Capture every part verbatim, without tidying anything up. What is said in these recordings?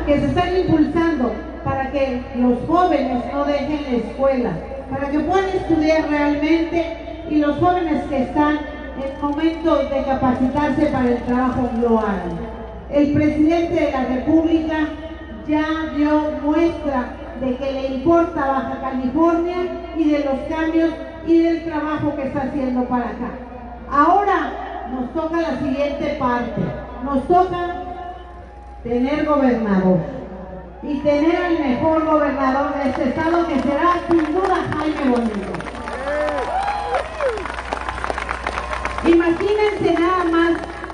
que se están impulsando para que los jóvenes no dejen la escuela, para que puedan estudiar realmente y los jóvenes que están en momento de capacitarse para el trabajo lo hagan. El presidente de la República ya dio muestra de que le importa Baja California y de los cambios y del trabajo que está haciendo para acá. Ahora nos toca la siguiente parte, nos toca tener gobernador y tener al mejor gobernador de este estado, que será sin duda Jaime Bonilla. Imagínense nada más,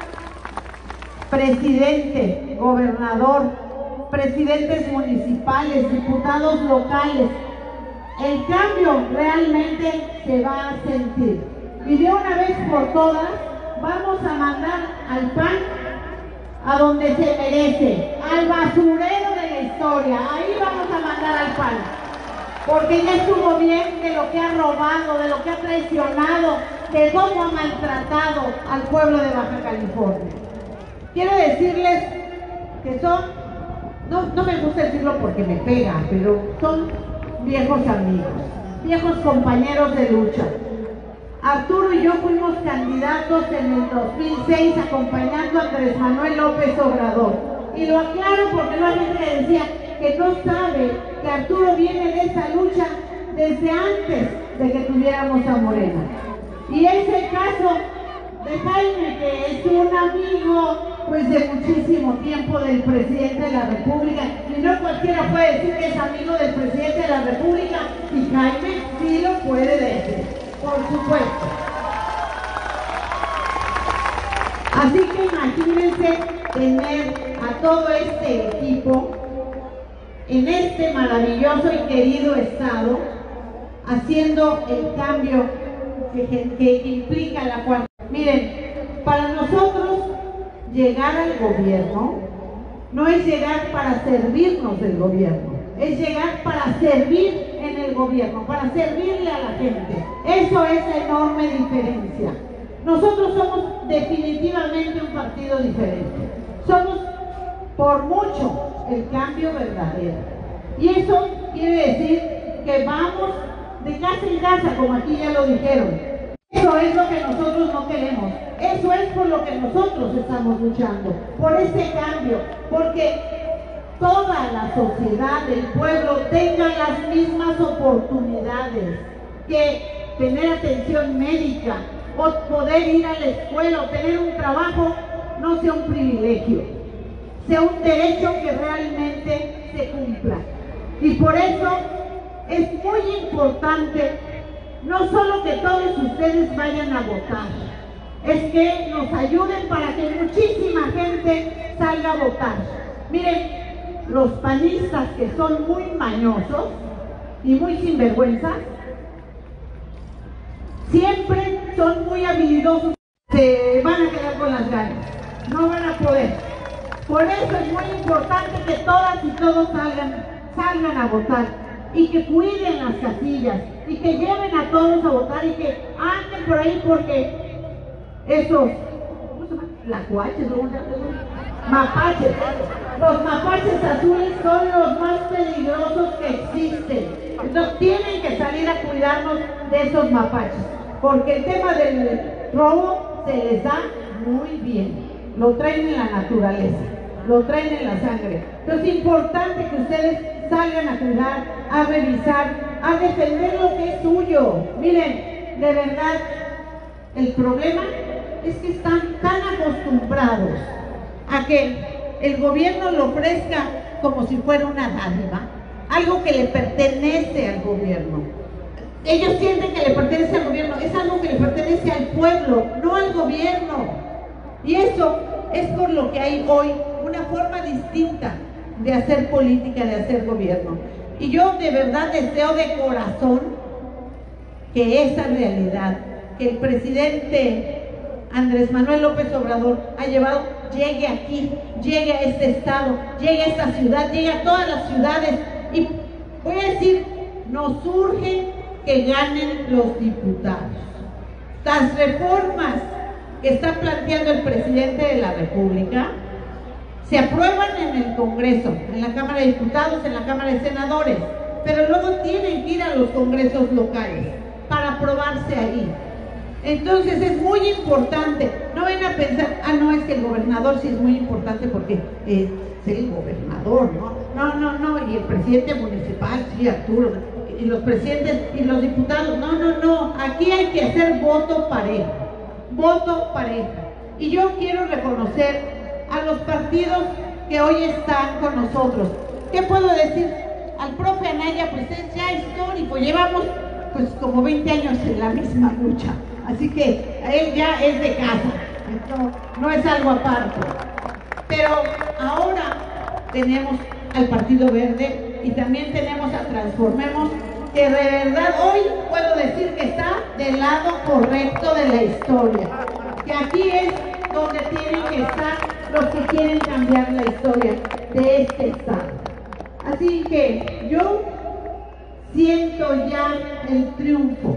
presidente, gobernador, presidentes municipales, diputados locales, el cambio realmente se va a sentir. Y de una vez por todas vamos a mandar al P A N a donde se merece, al basurero de la historia. Ahí vamos a mandar al P A N, porque ya estuvo bien de lo que ha robado, de lo que ha traicionado, de cómo ha maltratado al pueblo de Baja California. Quiero decirles que son, no, no me gusta decirlo porque me pega, pero son viejos amigos, viejos compañeros de lucha. Arturo y yo fuimos candidatos en el dos mil seis acompañando a Andrés Manuel López Obrador. Y lo aclaro porque no hay gente que decía que no sabe que Arturo viene de esa lucha desde antes de que tuviéramos a Morena. Y es el caso de Jaime, que es un amigo pues de muchísimo tiempo del presidente de la República, y no cualquiera puede decir que es amigo del presidente de la República, y Jaime sí lo puede decir, por supuesto. Así que imagínense tener a todo este equipo en este maravilloso y querido estado haciendo el cambio que, que implica la cuarta. Miren, para nosotros llegar al gobierno no es llegar para servirnos del gobierno, es llegar para servir en el gobierno, para servirle a la gente. Eso es la enorme diferencia. Nosotros somos definitivamente un partido diferente. Somos por mucho el cambio verdadero. Y eso quiere decir que vamos de casa en casa, como aquí ya lo dijeron. Eso es lo que nosotros no queremos. Eso es por lo que nosotros estamos luchando, por ese cambio, porque toda la sociedad, el pueblo, tenga las mismas oportunidades, que tener atención médica, o poder ir a la escuela, o tener un trabajo, no sea un privilegio, sea un derecho que realmente se cumpla. Y por eso es muy importante no solo que todos ustedes vayan a votar, es que nos ayuden para que muchísima gente salga a votar. Miren, los panistas, que son muy mañosos y muy sinvergüenzas, siempre son muy habilidosos, se van a quedar con las ganas, no van a poder. Por eso es muy importante que todas y todos salgan, salgan a votar, y que cuiden las casillas, y que lleven a todos a votar, y que anden por ahí, porque esos, ¿cómo se llama? Lacuaches, mapaches, los mapaches azules son los más peligrosos que existen. Entonces tienen que salir a cuidarnos de esos mapaches, porque el tema del robo se les da muy bien, lo traen en la naturaleza, lo traen en la sangre. Entonces es importante que ustedes salgan a cuidar, a revisar, a defender lo que es suyo. Miren, de verdad, el problema es que están tan acostumbrados a que el gobierno lo ofrezca como si fuera una dádiva, algo que le pertenece al gobierno. Ellos sienten que le pertenece al gobierno, es algo que le pertenece al pueblo, no al gobierno. Y eso es por lo que hay hoy una forma distinta de hacer política, de hacer gobierno. Y yo de verdad deseo de corazón que esa realidad que el presidente Andrés Manuel López Obrador ha llevado, llegue aquí, llegue a este estado, llegue a esta ciudad, llegue a todas las ciudades. Y voy a decir, nos urge que ganen los diputados. Las reformas que está planteando el presidente de la República Se aprueban en el Congreso, en la Cámara de Diputados, en la Cámara de Senadores, pero luego tienen que ir a los congresos locales para aprobarse ahí. Entonces es muy importante, no vayan a pensar, ah no, es que el gobernador sí es muy importante porque eh, es el gobernador, ¿no? No, no, no, y el presidente municipal, sí, Arturo, y los presidentes y los diputados, no, no, no, aquí hay que hacer voto parejo, voto parejo. Y yo quiero reconocer a los partidos que hoy están con nosotros. ¿Qué puedo decir? Al profe Anaya, pues es ya histórico, llevamos pues como veinte años en la misma lucha, así que él ya es de casa, no, no es algo aparte. Pero ahora tenemos al Partido Verde y también tenemos a Transformemos, que de verdad hoy puedo decir que está del lado correcto de la historia, que aquí es donde tienen que estar los que quieren cambiar la historia de este estado. Así que yo siento ya el triunfo,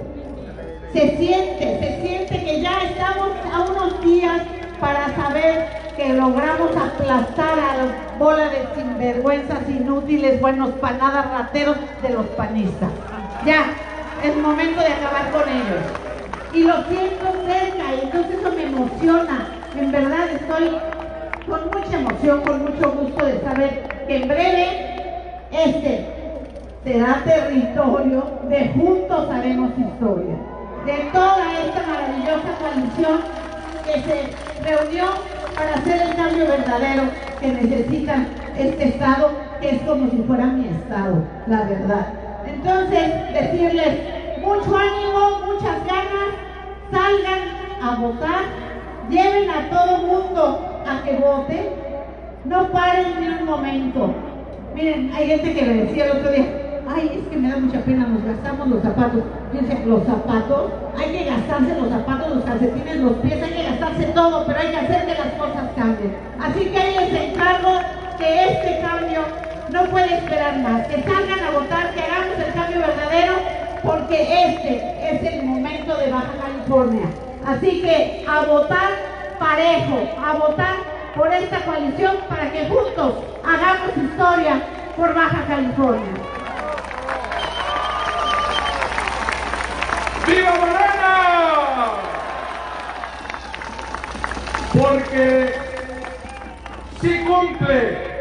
se siente, se siente que ya estamos a unos días para saber que logramos aplastar a la bola de sinvergüenzas inútiles, buenos para nada, rateros de los panistas. Ya, es momento de acabar con ellos. Y lo siento cerca, y entonces eso me emociona. En verdad estoy con mucha emoción, con mucho gusto de saber que en breve este será territorio de Juntos Haremos Historia, de toda esta maravillosa coalición que se reunió para hacer el cambio verdadero que necesita este estado, que es como si fuera mi estado, la verdad. Entonces, decirles mucho ánimo, muchas ganas, salgan a votar, lleven a todo mundo a que vote, no paren ni un momento. Miren, hay gente que me decía el otro día, ay, es que me da mucha pena, nos gastamos los zapatos. Fíjense, los zapatos, hay que gastarse los zapatos, los calcetines, los pies, hay que gastarse todo, pero hay que hacer que las cosas cambien. Así que ahí les encargo que este cambio no puede esperar más, que salgan a votar, que hagamos el cambio verdadero, porque este es el momento de Baja California. Así que a votar parejo, a votar por esta coalición para que juntos hagamos historia por Baja California. ¡Viva Morena! Porque sí cumple.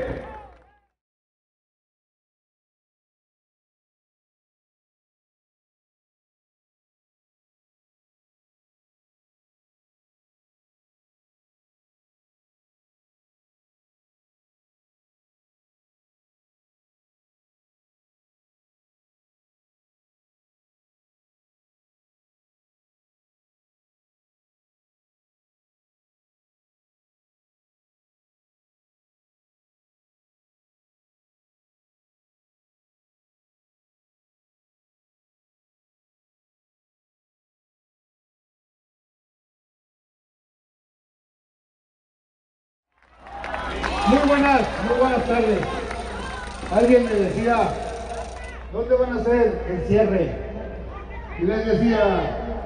Muy buenas, muy buenas tardes. Alguien me decía, ¿dónde van a hacer el cierre? Y les decía,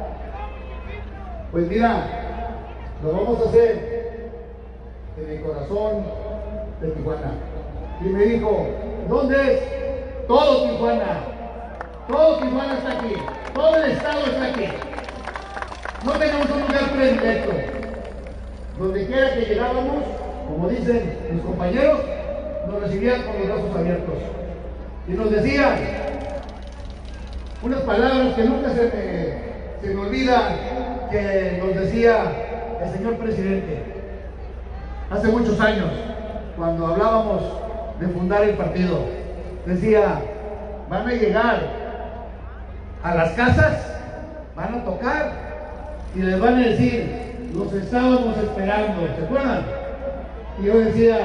pues mira, lo vamos a hacer en el corazón de Tijuana. Y me dijo, ¿dónde es? Todo Tijuana. Todo Tijuana está aquí. Todo el estado está aquí. No tenemos un lugar predilecto. Donde quiera que llegábamos, como dicen mis compañeros, nos recibían con los brazos abiertos. Y nos decían unas palabras que nunca se me, se me olvidan, que nos decía el señor presidente hace muchos años, cuando hablábamos de fundar el partido. Decía, van a llegar a las casas, van a tocar y les van a decir, los estábamos esperando, ¿se acuerdan? Y yo decía,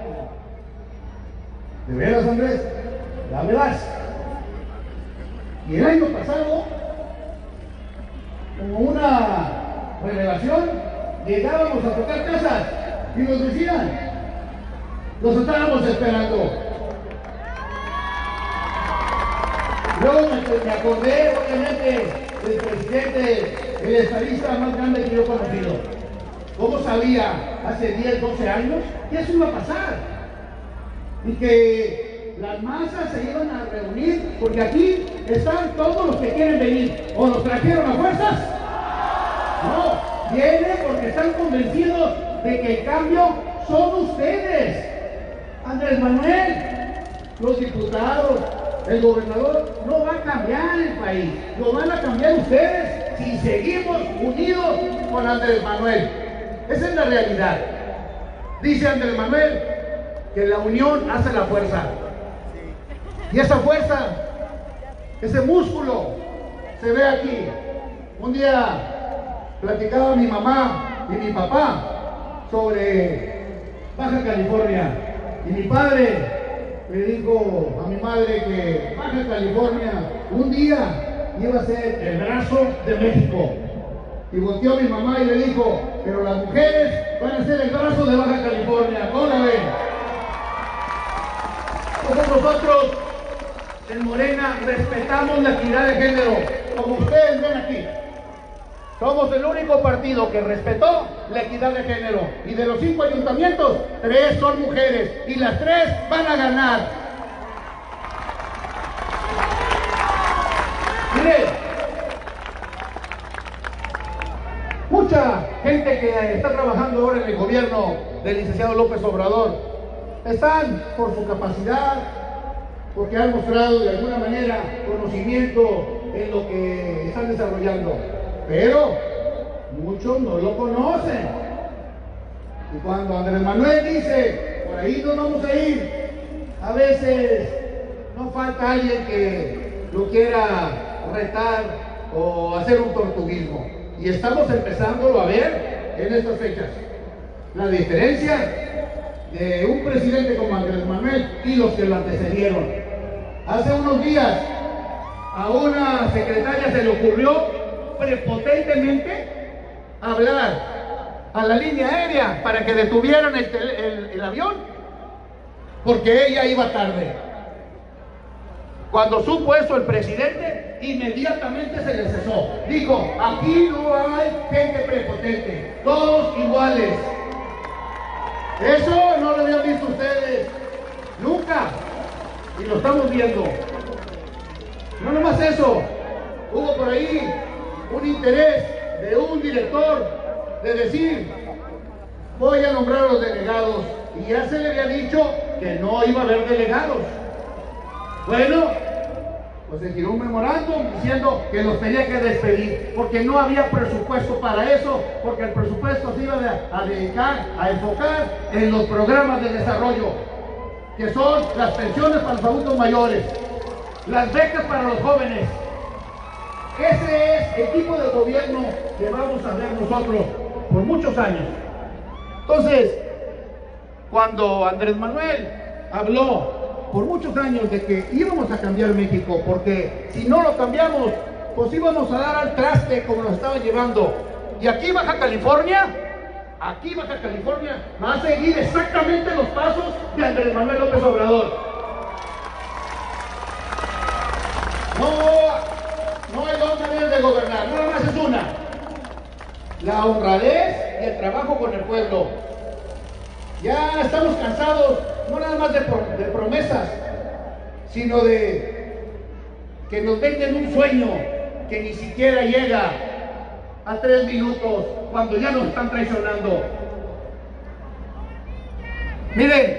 ¿de veras, Andrés? ¿La verdad? Y el año pasado, como una revelación, llegábamos a tocar casas y nos decían, los estábamos esperando. Luego me, me acordé, obviamente, del presidente, el estadista más grande que yo he conocido. ¿Cómo sabía hace diez, doce años que eso iba a pasar. Y que las masas se iban a reunir, porque aquí están todos los que quieren venir. ¿O los trajeron a fuerzas? No, vienen porque están convencidos de que el cambio son ustedes. Andrés Manuel, los diputados, el gobernador, no va a cambiar el país, lo van a cambiar ustedes si seguimos unidos con Andrés Manuel. Esa es la realidad. Dice Andrés Manuel que la unión hace la fuerza. Y esa fuerza, ese músculo, se ve aquí. Un día platicaba mi mamá y mi papá sobre Baja California. Y mi padre le dijo a mi madre que Baja California un día iba a ser el brazo de México. Y volteó a mi mamá y le dijo, pero las mujeres van a ser el brazo de Baja California. ¿Cómo la ven? Como nosotros en Morena respetamos la equidad de género, como ustedes ven aquí. Somos el único partido que respetó la equidad de género. Y de los cinco ayuntamientos, tres son mujeres. Y las tres van a ganar. Miren, mucha gente que está trabajando ahora en el gobierno del licenciado López Obrador están por su capacidad, porque han mostrado de alguna manera conocimiento en lo que están desarrollando. Pero muchos no lo conocen. Y cuando Andrés Manuel dice, por ahí nos vamos a ir, a veces no falta alguien que lo quiera retar o hacer un tortuguismo. Y estamos empezándolo a ver en estas fechas. La diferencia de un presidente como Andrés Manuel y los que lo antecedieron. Hace unos días a una secretaria se le ocurrió prepotentemente hablar a la línea aérea para que detuvieran el, el, el avión porque ella iba tarde. Cuando supo eso el presidente, inmediatamente se le cesó. Dijo, aquí no hay gente prepotente, todos iguales. Eso no lo habían visto ustedes nunca, y lo estamos viendo. No nomás eso, hubo por ahí un interés de un director de decir, voy a nombrar a los delegados, y ya se le había dicho que no iba a haber delegados. Bueno, pues se giró un memorándum diciendo que los tenía que despedir, porque no había presupuesto para eso, porque el presupuesto se iba a dedicar, a enfocar en los programas de desarrollo, que son las pensiones para los adultos mayores, las becas para los jóvenes. Ese es el tipo de gobierno que vamos a ver nosotros por muchos años. Entonces, cuando Andrés Manuel habló por muchos años de que íbamos a cambiar México, porque si no lo cambiamos, pues íbamos a dar al traste como nos estaban llevando. Y aquí Baja California, aquí Baja California va a seguir exactamente los pasos de Andrés Manuel López Obrador. No, no hay dos maneras de gobernar, nada más es una: la honradez y el trabajo con el pueblo. Ya estamos cansados, no nada más de, pro, de promesas, sino de que nos venden un sueño que ni siquiera llega a tres minutos cuando ya nos están traicionando. Miren,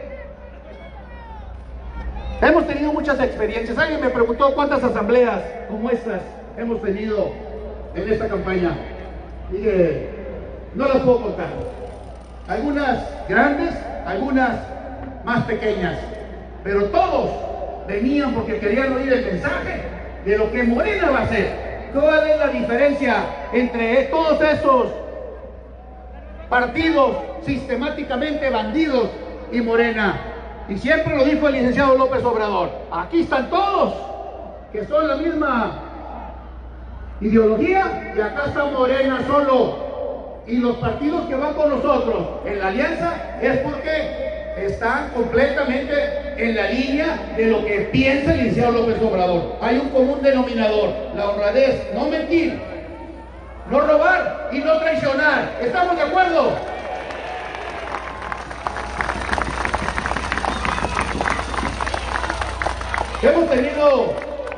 hemos tenido muchas experiencias. Alguien me preguntó cuántas asambleas como estas hemos tenido en esta campaña. Dije, no las puedo contar. Algunas grandes, algunas más pequeñas, pero todos venían porque querían oír el mensaje de lo que Morena va a hacer. ¿Cuál es la diferencia entre todos esos partidos sistemáticamente bandidos y Morena? Y siempre lo dijo el licenciado López Obrador, aquí están todos, que son la misma ideología, y acá está Morena solo. Y los partidos que van con nosotros en la alianza es porque están completamente en la línea de lo que piensa el licenciado López Obrador. Hay un común denominador: la honradez, no mentir, no robar y no traicionar. ¿Estamos de acuerdo? Hemos tenido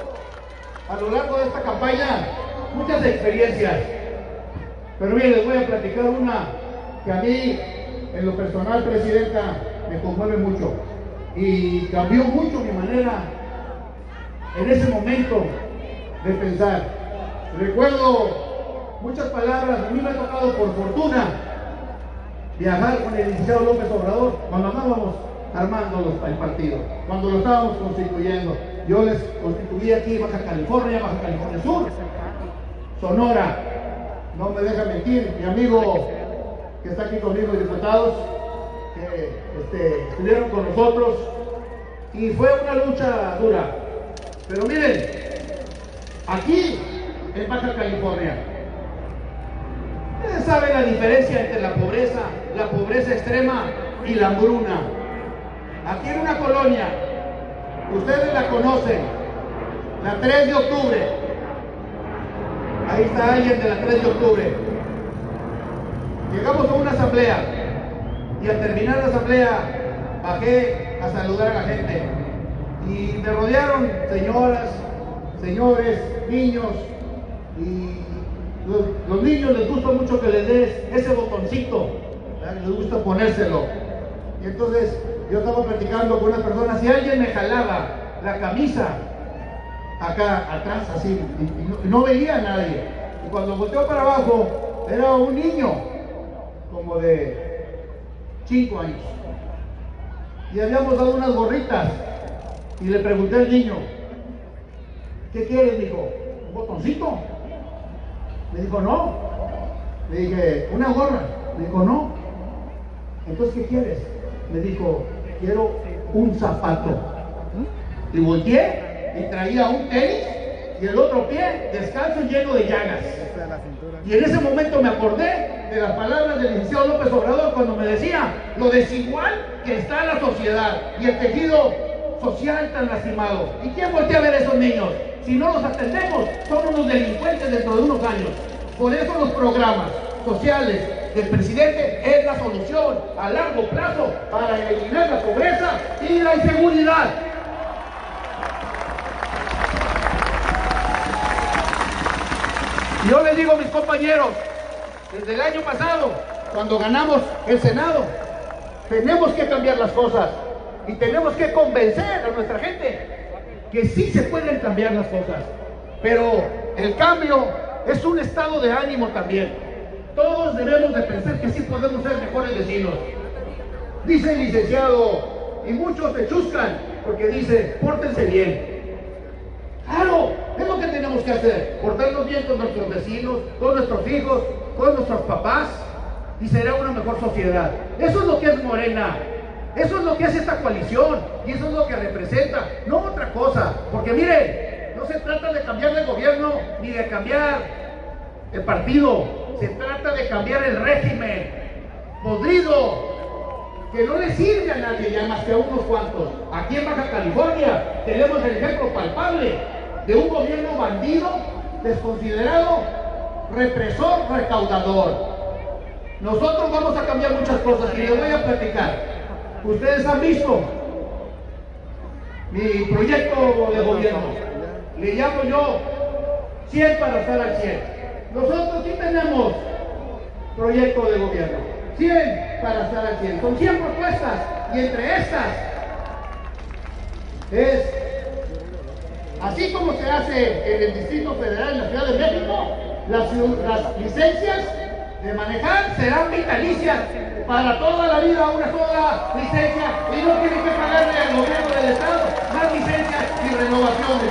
a lo largo de esta campaña muchas experiencias, pero miren, les voy a platicar una que a mí, en lo personal, Presidenta, me conmueve mucho y cambió mucho mi manera en ese momento de pensar. Recuerdo muchas palabras. A mí me ha tocado por fortuna viajar con el licenciado López Obrador cuando andábamos armando los, el partido, cuando lo estábamos constituyendo. Yo les constituí aquí Baja California, Baja California Sur, Sonora, no me deja mentir, mi amigo que está aquí conmigo, diputados, que este, estuvieron con nosotros, y fue una lucha dura. Pero miren, aquí en Baja California, ustedes saben la diferencia entre la pobreza, la pobreza extrema y la hambruna. Aquí en una colonia, ustedes la conocen, la tres de octubre. Ahí está alguien de la tres de octubre. Llegamos a una asamblea y al terminar la asamblea bajé a saludar a la gente y me rodearon señoras, señores, niños, y los, los niños les gusta mucho que les des ese botoncito, ¿verdad? Les gusta ponérselo. Y entonces yo estaba platicando con una persona, si alguien me jalaba la camisa acá atrás así, y, y, no, y no veía a nadie, y cuando volteó para abajo era un niño como de cinco años, y habíamos dado unas gorritas, y le pregunté al niño, ¿qué quieres? Dijo, ¿un botoncito? Me dijo, no. Le dije, ¿una gorra? Me dijo, no. Entonces, ¿qué quieres? Me dijo, quiero un zapato. Y volteé y traía un tenis y el otro pie descalzo y lleno de llagas. Y en ese momento me acordé de las palabras del licenciado López Obrador cuando me decía lo desigual que está la sociedad y el tejido social tan lastimado. ¿Y quién voltea a ver a esos niños? Si no los atendemos, son unos delincuentes dentro de unos años. Por eso los programas sociales del presidente es la solución a largo plazo para eliminar la pobreza y la inseguridad. Yo les digo a mis compañeros, desde el año pasado, cuando ganamos el Senado, tenemos que cambiar las cosas y tenemos que convencer a nuestra gente que sí se pueden cambiar las cosas, pero el cambio es un estado de ánimo también. Todos debemos de pensar que sí podemos ser mejores vecinos. Dice el licenciado, y muchos se chuscan porque dice, pórtense bien. Claro, es lo que tenemos que hacer, portarnos bien con nuestros vecinos, con nuestros hijos, con nuestros papás, y será una mejor sociedad. Eso es lo que es Morena. Eso es lo que es esta coalición y eso es lo que representa, no otra cosa. Porque mire, no se trata de cambiar de gobierno ni de cambiar el partido, se trata de cambiar el régimen podrido que no le sirve a nadie ya más que a unos cuantos. Aquí en Baja California tenemos el ejemplo palpable de un gobierno bandido, desconsiderado, represor, recaudador. Nosotros vamos a cambiar muchas cosas y les voy a platicar. Ustedes han visto mi proyecto de gobierno, le llamo yo cien para estar al cien. Nosotros sí tenemos proyecto de gobierno, cien para estar al cien, con cien propuestas, y entre estas es, así como se hace en el Distrito Federal, en la Ciudad de México, las, las licencias de manejar serán vitalicias para toda la vida, una sola licencia, y no tienen que pagarle al gobierno del estado más licencias y renovaciones,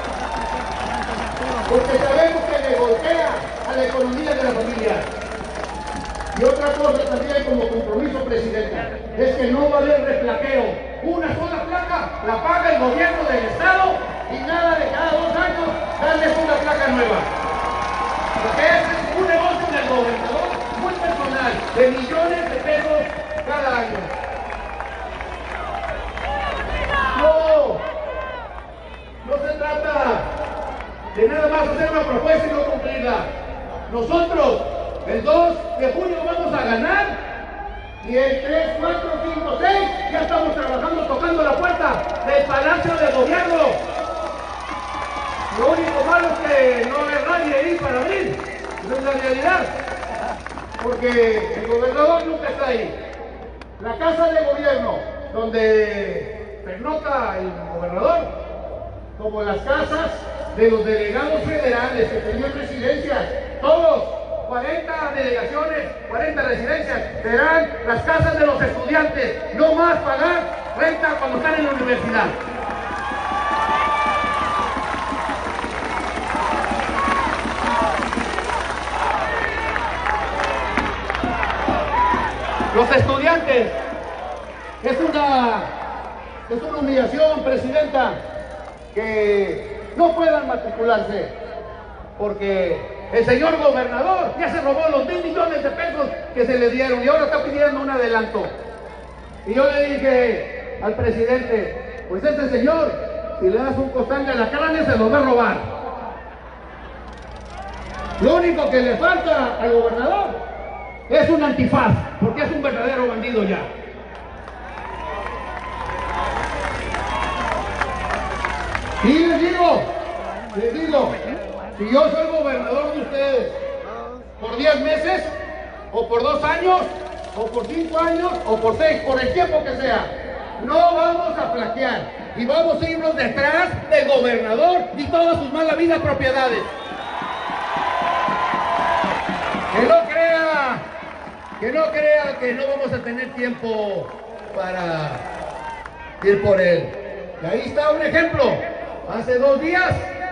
porque sabemos que le golpea a la economía de la familia. Y otra cosa también como compromiso, Presidenta, es que no va a haber replaqueo. Una sola placa la paga el gobierno del estado y nada de cada dos años darles una placa nueva, porque ese es un negocio del gobernador muy personal, de millones de pesos cada año. No, no se trata de nada más hacer una propuesta y no cumplirla. Nosotros, el dos de junio vamos a ganar, y el tres, cuatro, cinco, seis ya estamos trabajando, tocando la puerta del Palacio de Gobierno de no haber nadie ahí para abrir. Esa es la realidad. Porque el gobernador nunca está ahí. La casa de gobierno, donde pernocta el gobernador, como las casas de los delegados federales que tenían residencias, todos, cuarenta delegaciones, cuarenta residencias, serán las casas de los estudiantes, no más pagar renta cuando están en la universidad. Los estudiantes, es una, es una humillación, presidenta, que no puedan matricularse, porque el señor gobernador ya se robó los mil millones de pesos que se le dieron y ahora está pidiendo un adelanto. Y yo le dije al presidente, pues este señor, si le das un costal de alacranes, se los va a robar. Lo único que le falta al gobernador es un antifaz, porque es un verdadero bandido ya. Y les digo, les digo, si yo soy gobernador de ustedes por diez meses, o por dos años, o por cinco años, o por seis, por el tiempo que sea, no vamos a flaquear y vamos a irnos detrás del gobernador y todas sus malas vidas propiedades. Que no crea, que no crea que no vamos a tener tiempo para ir por él. Y ahí está un ejemplo. Hace dos días,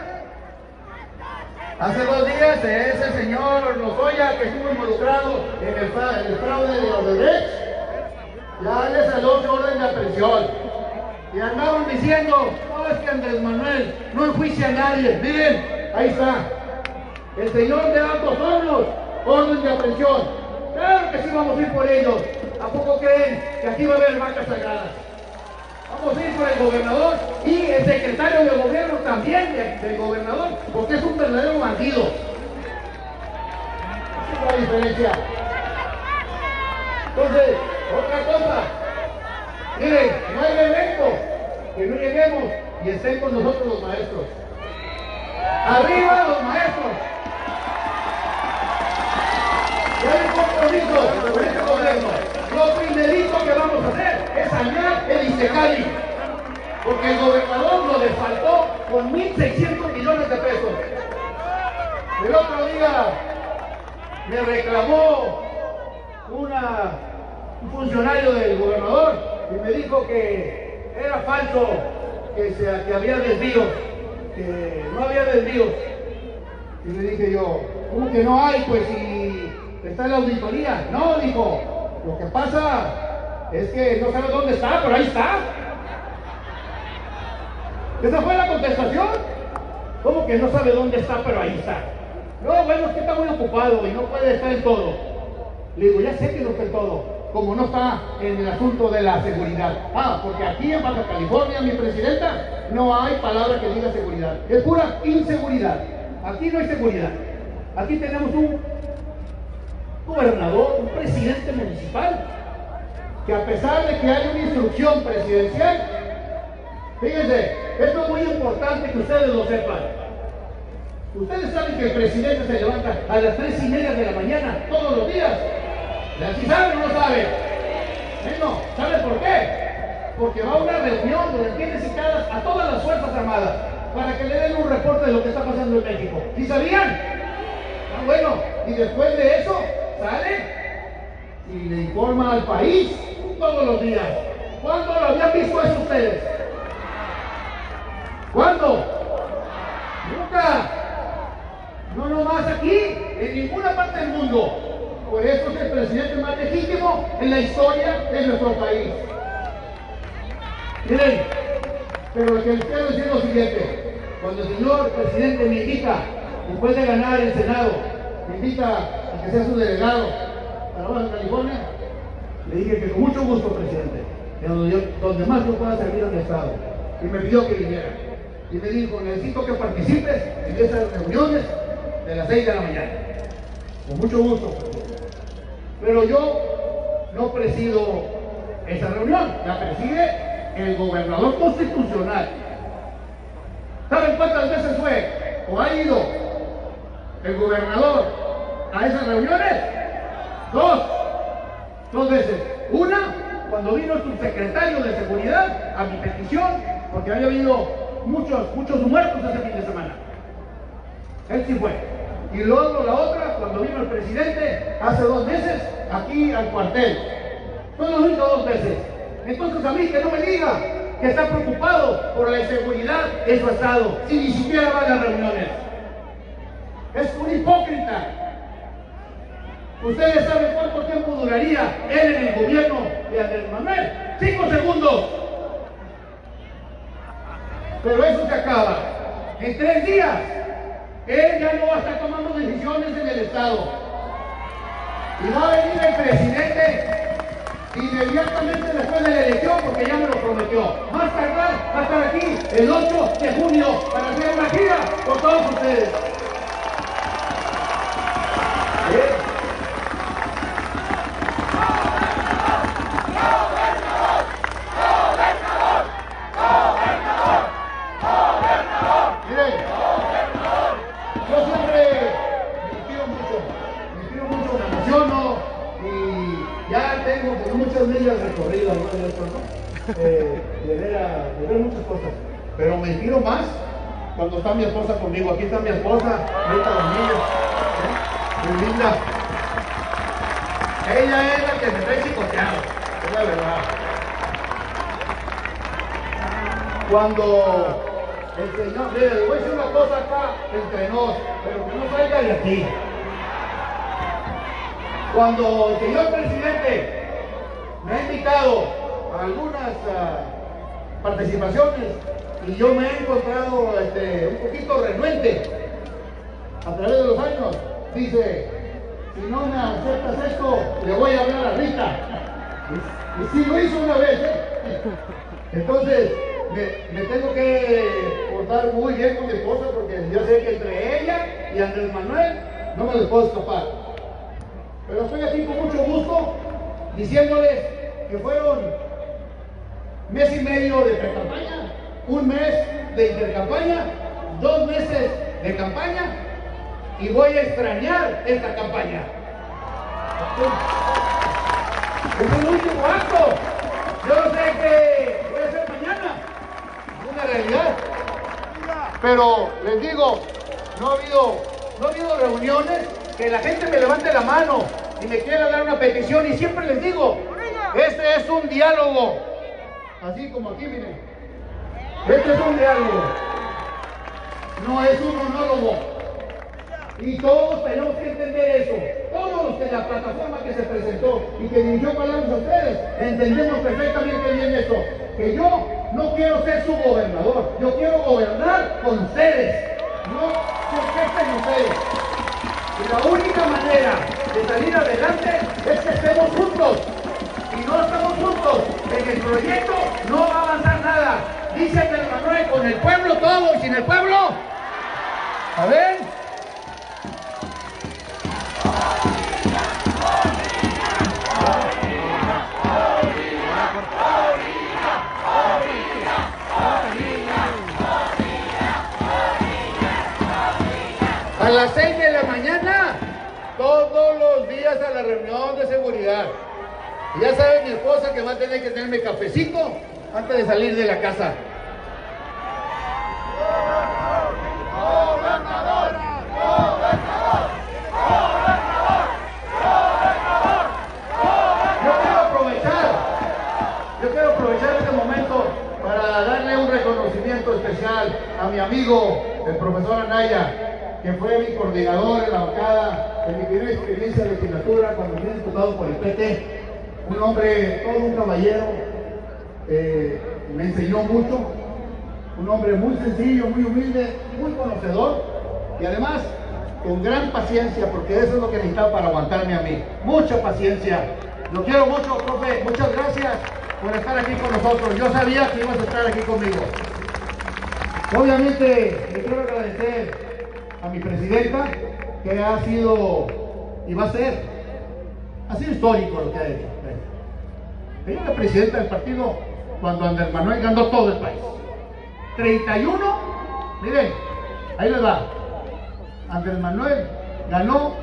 hace dos días ese señor Lozoya que estuvo involucrado en el, en el fraude de Odebrecht, ya le salió su orden de aprehensión. Y andaban diciendo, no, es que Andrés Manuel no enjuicia a nadie. Miren, ahí está. El señor de Altos Hornos, orden de aprehensión. Claro que sí vamos a ir por ellos. ¿A poco creen que aquí va a haber vacas sagradas? Vamos a ir por el gobernador y el secretario de gobierno también de, del gobernador, porque es un verdadero bandido. Esa es la diferencia. Entonces, otra cosa. Miren, no hay evento que no lleguemos y estén con nosotros los maestros. ¡Arriba los maestros! Ya hay un compromiso con este gobierno. Lo primerito que vamos a hacer es sanear el INSECALI, porque el gobernador lo desfaltó con mil seiscientos millones de pesos. El otro día me reclamó una, un funcionario del gobernador y me dijo que era falso, que, se, que había desvíos, que no había desvíos. Y le dije yo, ¿cómo que no hay? Pues si está en la auditoría. No, dijo. Lo que pasa es que no sabe dónde está, pero ahí está. Esa fue la contestación. ¿Cómo que no sabe dónde está, pero ahí está? No, bueno, es que está muy ocupado y no puede estar en todo. Le digo, ya sé que no está en todo, como no está en el asunto de la seguridad. Ah, porque aquí en Baja California, mi presidenta, no hay palabra que diga seguridad. Es pura inseguridad. Aquí no hay seguridad. Aquí tenemos un gobernador, un presidente municipal, que a pesar de que hay una instrucción presidencial, fíjense, esto es muy importante que ustedes lo sepan. Ustedes saben que el presidente se levanta a las tres y media de la mañana todos los días. ¿Sí saben o no saben? Bueno, ¿saben por qué? Porque va a una reunión donde tiene citadas a todas las Fuerzas Armadas para que le den un reporte de lo que está pasando en México. ¿Sí sabían? Ah, bueno, y después de eso sale y le informa al país todos los días. ¿Cuándo lo habían visto eso ustedes? ¿Cuándo? Nunca. No nomás aquí, en ninguna parte del mundo. Por eso es el presidente más legítimo en la historia de nuestro país. Miren, pero lo que les quiero decir es lo siguiente. Cuando el señor presidente me invita, después de ganar el Senado, me invita a que sea su delegado para Baja California, le dije que con mucho gusto, presidente, que donde, yo, donde más yo pueda servir a mi estado. Y me pidió que viniera. Y me dijo, necesito que participes en esas reuniones de las seis de la mañana. Con mucho gusto, presidente. Pero yo no presido esa reunión, la preside el gobernador constitucional. ¿Saben cuántas veces fue? o ha ido el gobernador a esas reuniones? Dos, dos veces. Una, cuando vino el subsecretario de Seguridad a mi petición, porque había habido muchos, muchos muertos ese fin de semana. Él sí fue. Y luego la otra, cuando vino el presidente hace dos meses aquí al cuartel. Son las únicas dos veces. Entonces a mí que no me diga que está preocupado por la inseguridad en su estado, si ni siquiera va a las reuniones. Es un hipócrita. Ustedes saben cuánto tiempo duraría él en el gobierno de Andrés Manuel. Cinco segundos. Pero eso se acaba. En tres días, él ya no va a estar tomando decisiones en el estado. Y va a venir el presidente inmediatamente después de la elección, porque ya me lo prometió. Más tardar va a estar aquí el ocho de junio para hacer una gira con todos ustedes. ¿Eh? Miren, yo siempre me quiero mucho, me quiero mucho, me emociono y ya tengo pues, muchas millas recorridas, ¿no? De esto, ¿no? Eh, de, ver a, de ver muchas cosas, pero me tiro más cuando está mi esposa conmigo. Aquí está mi esposa, ahorita las millas, ¿eh? Muy linda. Ella es la que me trae chicoteado, es la verdad. Cuando el señor, mire, le voy a decir una cosa acá entre nos, pero que no salga de aquí. Cuando el señor presidente me ha invitado a algunas uh, participaciones y yo me he encontrado este, un poquito renuente a través de los años, dice, si no me aceptas esto, le voy a hablar a Rita. Y, y sí lo hizo una vez, ¿eh? Entonces, me, me tengo que portar muy bien con mi esposa porque yo sé que entre ella y Andrés Manuel no me les puedo escapar. Pero estoy aquí con mucho gusto diciéndoles que fueron mes y medio de pre-campaña, un mes de intercampaña, dos meses de campaña y voy a extrañar esta campaña. Es el último acto. Yo no sé qué voy a hacer mañana. Es una realidad. Pero les digo, no ha habido, no ha habido reuniones que la gente me levante la mano y me quiera dar una petición y siempre les digo, este es un diálogo. Así como aquí, miren. Este es un diálogo. No es un monólogo. Y todos tenemos que entender eso. Todos los de la plataforma que se presentó y que dirigió palabras a ustedes, entendemos perfectamente bien esto. Que yo no quiero ser su gobernador. Yo quiero gobernar con ustedes. No que estén ustedes. Y la única manera de salir adelante es que estemos juntos. Si no estamos juntos en el proyecto, no va a avanzar nada. Dice Andrés Manuel, con el pueblo todo y sin el pueblo. A ver. A las seis de la mañana, todos los días a la reunión de seguridad. Y ya sabe mi esposa que va a tener que tenerme cafecito antes de salir de la casa. ¡Gobernador! ¡Gobernador! ¡Gobernador! ¡Gobernador! Yo quiero aprovechar, yo quiero aprovechar este momento para darle un reconocimiento especial a mi amigo, el profesor Anaya, que fue mi coordinador en la bancada en mi primera experiencia de legislatura cuando fui diputado por el P T. Un hombre, todo un caballero, eh, me enseñó mucho, un hombre muy sencillo, muy humilde, muy conocedor y además con gran paciencia, porque eso es lo que necesitaba para aguantarme a mí. Mucha paciencia. Lo quiero mucho, profe. Muchas gracias por estar aquí con nosotros. Yo sabía que ibas a estar aquí conmigo. Obviamente, le quiero agradecer a mi presidenta, que ha sido y va a ser, ha sido histórico lo que ha hecho. Ella es la presidenta del partido cuando Andrés Manuel ganó todo el país. treinta y uno, miren, Ahí les va. Andrés Manuel ganó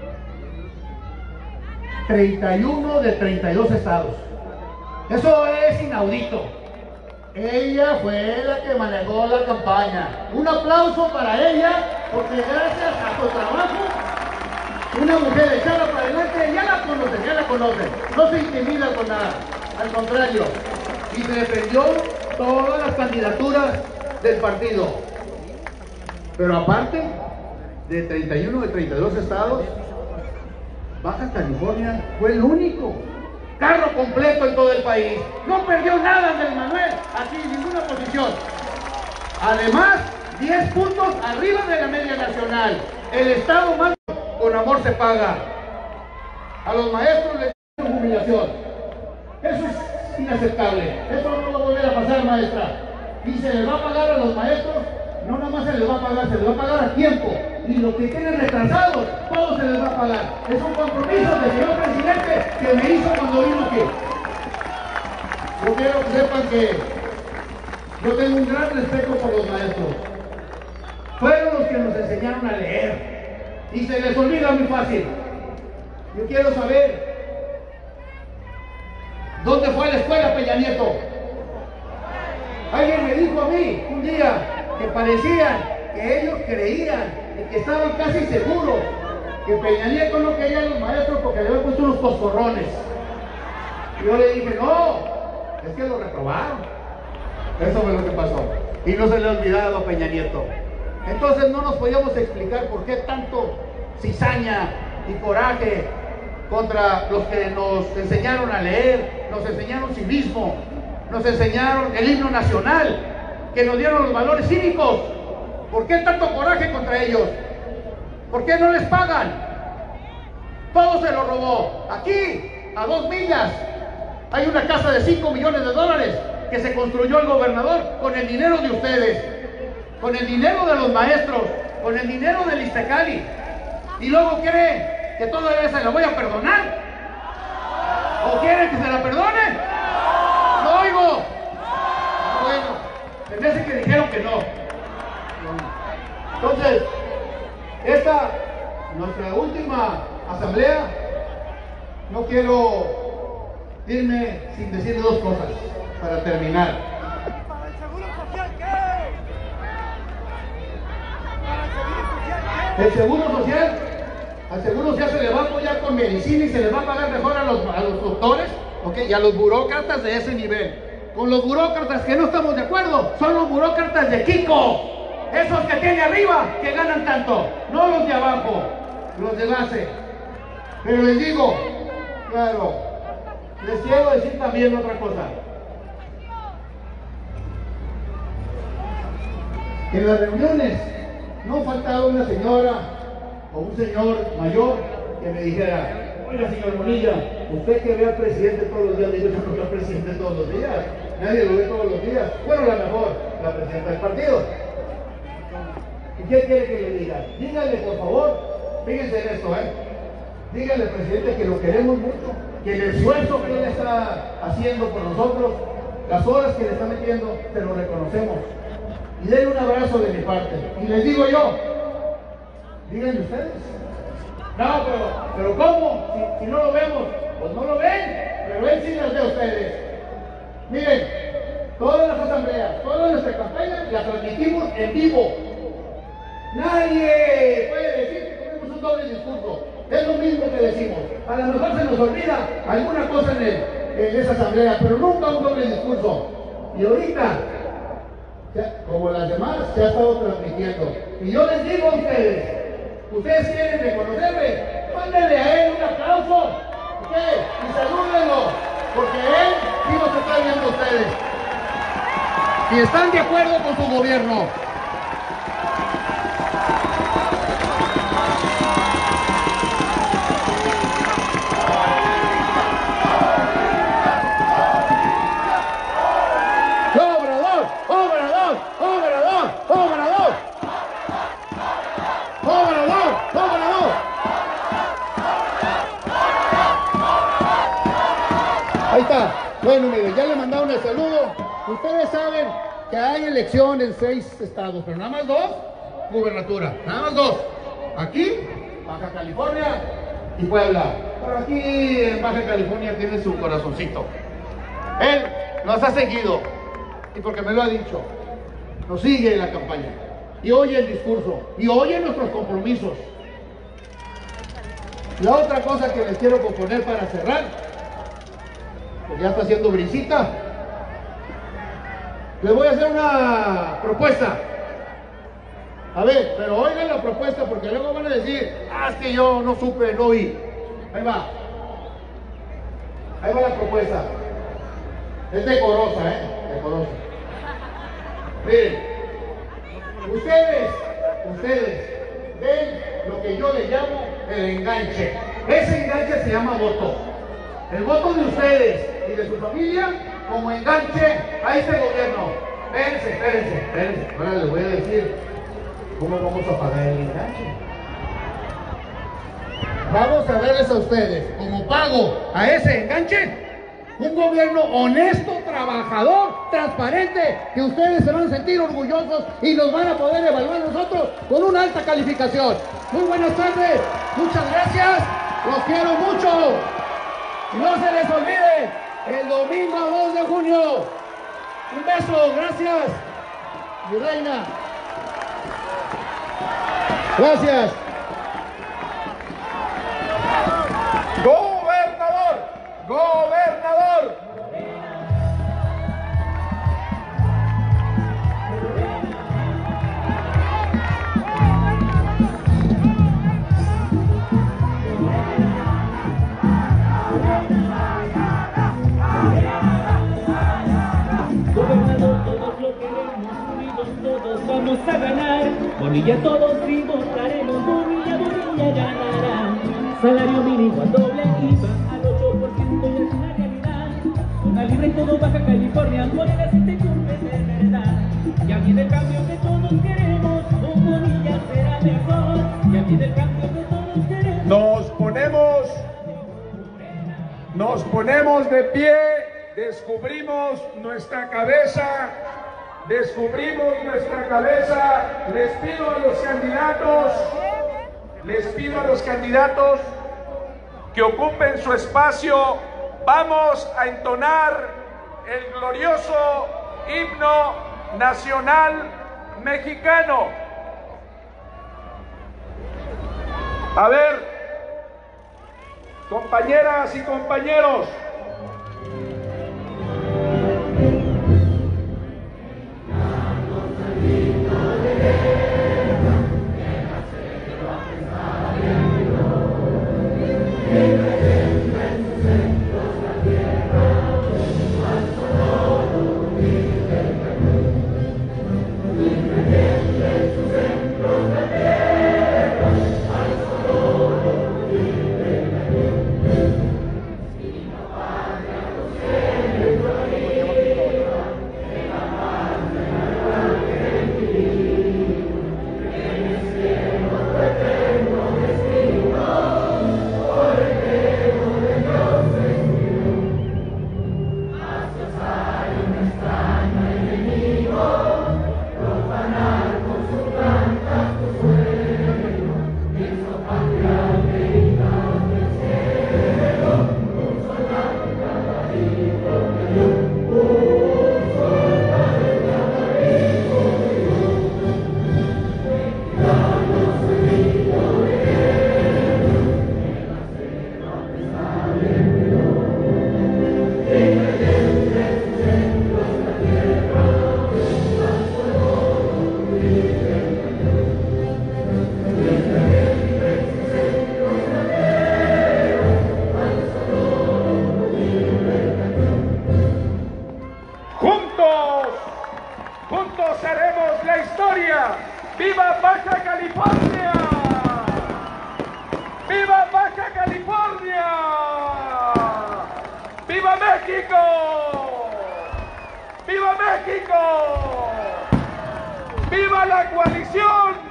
treinta y uno de treinta y dos estados. Eso es inaudito. Ella fue la que manejó la campaña. Un aplauso para ella, porque gracias a su trabajo, una mujer echada para adelante, ya la conocen, ya la conocen. No se intimida con nada, al contrario. Y se defendió todas las candidaturas del partido. Pero aparte, de treinta y uno de treinta y dos estados, Baja California fue el único carro completo en todo el país. No perdió nada Andrés Manuel, aquí ninguna posición. Además, diez puntos arriba de la media nacional. El estado más con amor se paga. A los maestros les dan humillación. Eso es inaceptable. Eso no va a volver a pasar, maestra. Y se les va a pagar a los maestros. No nada más se les va a pagar, se les va a pagar a tiempo. Y lo que tienen retrasados, todo se les va a pagar. Es un compromiso del señor presidente que me hizo cuando vino aquí. Yo quiero que sepan que yo tengo un gran respeto por los maestros. Fueron los que nos enseñaron a leer. Y se les olvida muy fácil. Yo quiero saber dónde fue la escuela Peña Nieto. Alguien me dijo a mí un día que parecían que ellos creían y que estaban casi seguros que Peña Nieto no quería a los maestros porque le habían puesto unos coscorrones. Y yo le dije, no, es que lo reprobaron. Eso fue lo que pasó. Y no se le ha olvidado a Peña Nieto. Entonces no nos podíamos explicar por qué tanto cizaña y coraje contra los que nos enseñaron a leer, nos enseñaron civismo, nos enseñaron el himno nacional, que nos dieron los valores cívicos. ¿Por qué tanto coraje contra ellos? ¿Por qué no les pagan? Todo se lo robó. Aquí, a dos millas, hay una casa de cinco millones de dólares que se construyó el gobernador con el dinero de ustedes, con el dinero de los maestros, con el dinero del Iztacali. Y luego quieren que todavía se la voy a perdonar. ¿O quieren que se la perdone? No oigo. Bueno, me parece que dijeron que no. Entonces, esta, nuestra última asamblea, no quiero irme sin decir dos cosas para terminar. ¿Para el seguro social qué? ¿Para el seguro social qué? El seguro social, al seguro social se le va a apoyar con medicina y se le va a pagar mejor a los, a los doctores, ¿okay? Y a los burócratas de ese nivel. Con los burócratas que no estamos de acuerdo, son los burócratas de Kiko. Esos que tiene arriba, que ganan tanto, no los de abajo, los de base. Pero les digo, claro, les quiero decir también otra cosa. En las reuniones no faltaba una señora o un señor mayor que me dijera, oiga, señor Bonilla, usted que ve al presidente todos los días, digo, yo no veo al presidente todos los días, nadie lo ve todos los días. Bueno, la mejor, la presidenta del partido. ¿Y qué quiere que le diga? Dígale, por favor, fíjense en esto, ¿eh? Dígale al presidente que lo queremos mucho, que el esfuerzo que él está haciendo por nosotros, las horas que le está metiendo, se lo reconocemos. Y denle un abrazo de mi parte. Y les digo yo, díganme ustedes. No, pero, pero ¿cómo? Si, si no lo vemos, pues no lo ven, pero él sí las ve a ustedes. Miren, todas las asambleas, toda nuestra campaña la transmitimos en vivo. Nadie puede decir que tenemos un doble discurso. Es lo mismo que decimos. A lo mejor se nos olvida alguna cosa en, el, en esa asamblea, pero nunca un doble discurso. Y ahorita, como las demás, se ha estado transmitiendo. Y yo les digo a ustedes, ustedes quieren reconocerme, mándenle a él un aplauso, ¿ok? Y salúdenlo, porque él sí los está viendo a ustedes. Y están de acuerdo con su gobierno. ¡Obrador! ¡Obrador! ¡Obrador! ¡Obrador! ¡Obrador! ¡Obrador! Ahí está. Bueno, miren, ya le mandaron el saludo. Ustedes saben que hay elección en seis estados, pero nada más dos. gubernatura. Nada más dos. Aquí, Baja California y Puebla. Pero aquí en Baja California tiene su corazoncito. Él nos ha seguido, y porque me lo ha dicho, nos sigue en la campaña, y oye el discurso, y oye nuestros compromisos. La otra cosa que les quiero proponer para cerrar, pues ya está haciendo brisita, les voy a hacer una propuesta. A ver, pero oigan la propuesta, porque luego van a decir, ah, es que yo no supe, no vi. Ahí va. Ahí va la propuesta. Es decorosa, ¿eh? Decorosa. Miren, ustedes, ustedes ven lo que yo le llamo el enganche. Ese enganche se llama voto. El voto de ustedes y de su familia como enganche a este gobierno. Espérense, espérense, espérense. Ahora les voy a decir cómo vamos a pagar el enganche. Vamos a darles a ustedes como pago a ese enganche un gobierno honesto, trabajador, transparente, que ustedes se van a sentir orgullosos y nos van a poder evaluar nosotros con una alta calificación. Muy buenas tardes, muchas gracias, los quiero mucho. Y no se les olvide, el domingo dos de junio. Un beso, gracias, mi reina. Gracias. Gobernador, gobernador. Gobernador, todos lo queremos, unidos todos vamos a ganar. Bonilla todos vivos votaremos, Bonilla, Bonilla ganará. Salario mínimo al doble, I V A al ocho por ciento ya es una realidad. Zona libre en todo Baja California, Morena si te cumple de verdad. Ya viene el cambio que todos queremos, con Bonilla será mejor. Ya viene el cambio que todos queremos. Nos ponemos, nos ponemos de pie, descubrimos nuestra cabeza, descubrimos nuestra cabeza. Les pido a los candidatos, les pido a los candidatos que ocupen su espacio. Vamos a entonar el glorioso himno nacional mexicano. A ver, compañeras y compañeros. ¡Viva Baja California! ¡Viva Baja California! ¡Viva México! ¡Viva México! ¡Viva la coalición!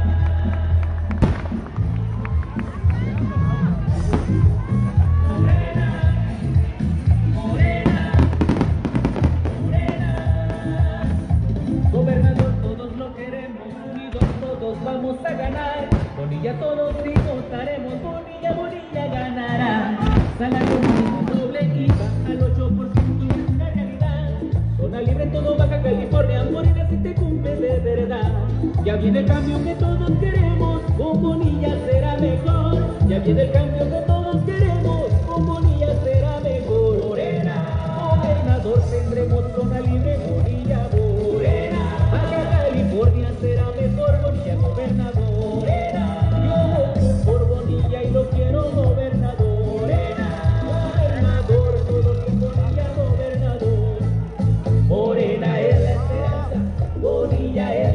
Morena, Bonilla todos sí votaremos, Bonilla, Bonilla ganará. Salario mínimo doble I V A al ocho por ciento es una realidad. Zona libre en todo Baja California, Morena si te cumple de verdad. Ya viene el cambio que todos queremos, con Bonilla será mejor. Ya viene el cambio que todos